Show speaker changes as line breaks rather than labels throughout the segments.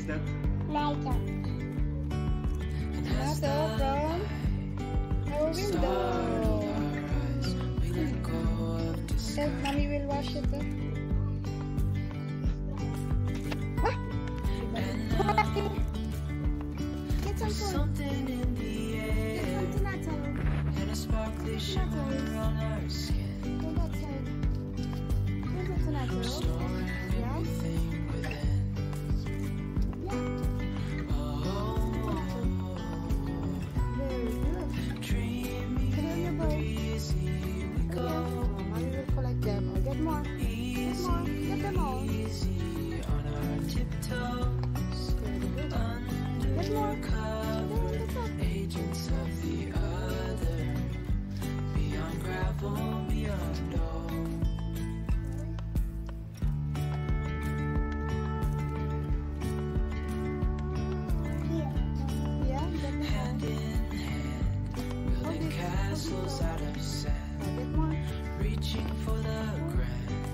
is that?
Tomato.
Tomato from our window. And mommy will wash it. Get some food.
Something in the air,
Get some tomato.
and a sparkly shimmer on our skin.
Go that side. Get some tomato.
Restoring everything within.
Yeah.
Oh,
Very good.
dreamy,
Put it in your bowl.
breezy, we go.
Mommy will collect them. Oh, get more. Get more. Get them all.
Easy on our tiptoes,
Very good. Get more.
undercover,
Get some.
agents of the other, beyond gravel, beyond all.
Yeah, get them all.
Hand in hand, building castles out of sand,
Get more.
reaching for the grand.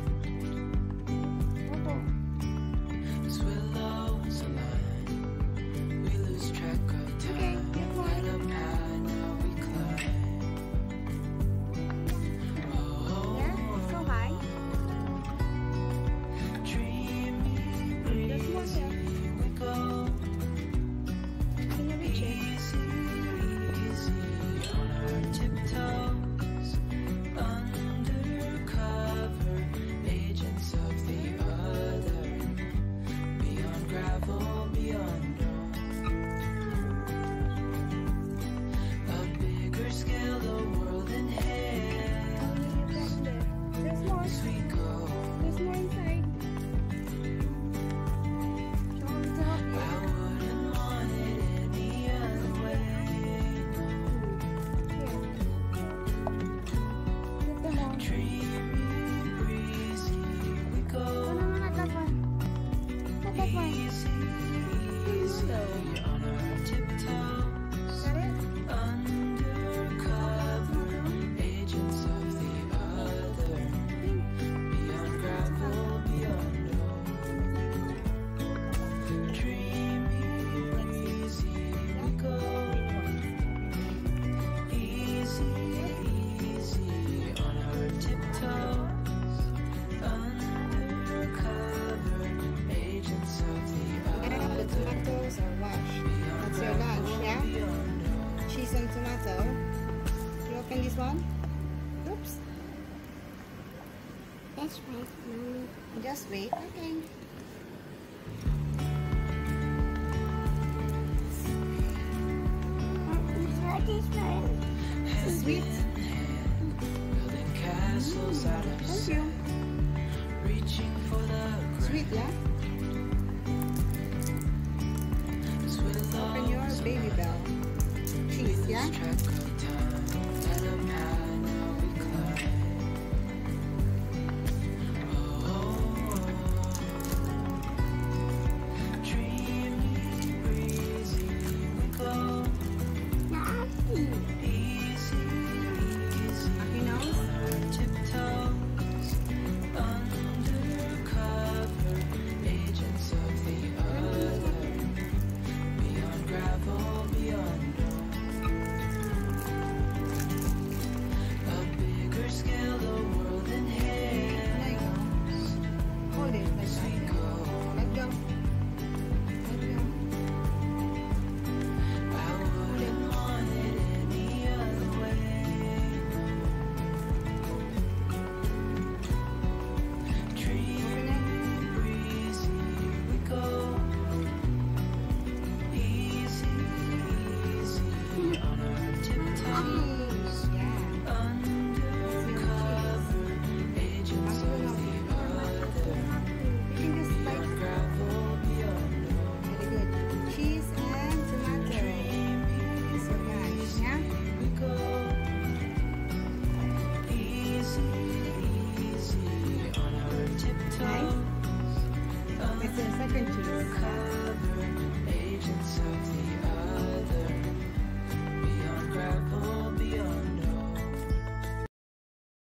Oh,
As willows align, we lose track of time.
get more.
Right up high, now we climb.
yeah, so high.
Dreamy,
There's more
breezy,
there.
we go.
Can you reach it?
Easy, easy on our tiptoes, undercover, agents of the other, beyond gravel, beyond all. A bigger scale, the world in hand,
There's more.
as we go.
There's more inside. Show me to help you.
I wouldn't want it any other way.
Here. Get them all.
Dreamy, breezy, we
No,
go.
no, no, not that one. Not that one.
Easy, easy on our tiptoes,
Got it?
undercover, agents of the other, beyond gravel, beyond all. Dreamy, breezy, we go. Easy, easy on our tiptoes, undercover, agents of the
And the
other,
tomatoes are washed. That's your lunch, yeah?
beyond all.
Cheese and tomato. You open this one? Oops.
That's right, Mommy.
Just wait. Okay.
This one.
Sweet.
Building castles out of
Thank you.
sand, reaching for the
Sweet, yeah? Open your baby bell. Cheese, yeah?
track of time, head up high, now we climb. Dreamy, breezy, we go.
Nasty.
Easy, easy
Happy nose?
on our tiptoes, undercover, agents of the other, beyond gravel, beyond all. A bigger scale, the world in hands,
Hold it like
as we
that.
go.
Let go. Let go.
I wouldn't want it any other way. Dreamy, breezy, we go. Easy, easy on our tiptoes,
Yeah.
undercover, agents of the other,
You can just like
beyond gravel, beyond all.
very good. Cheese and tomato.
Dreamy,
So nice, yeah?
we go. Easy, easy on our tiptoes,
It's the second cheese.
undercover,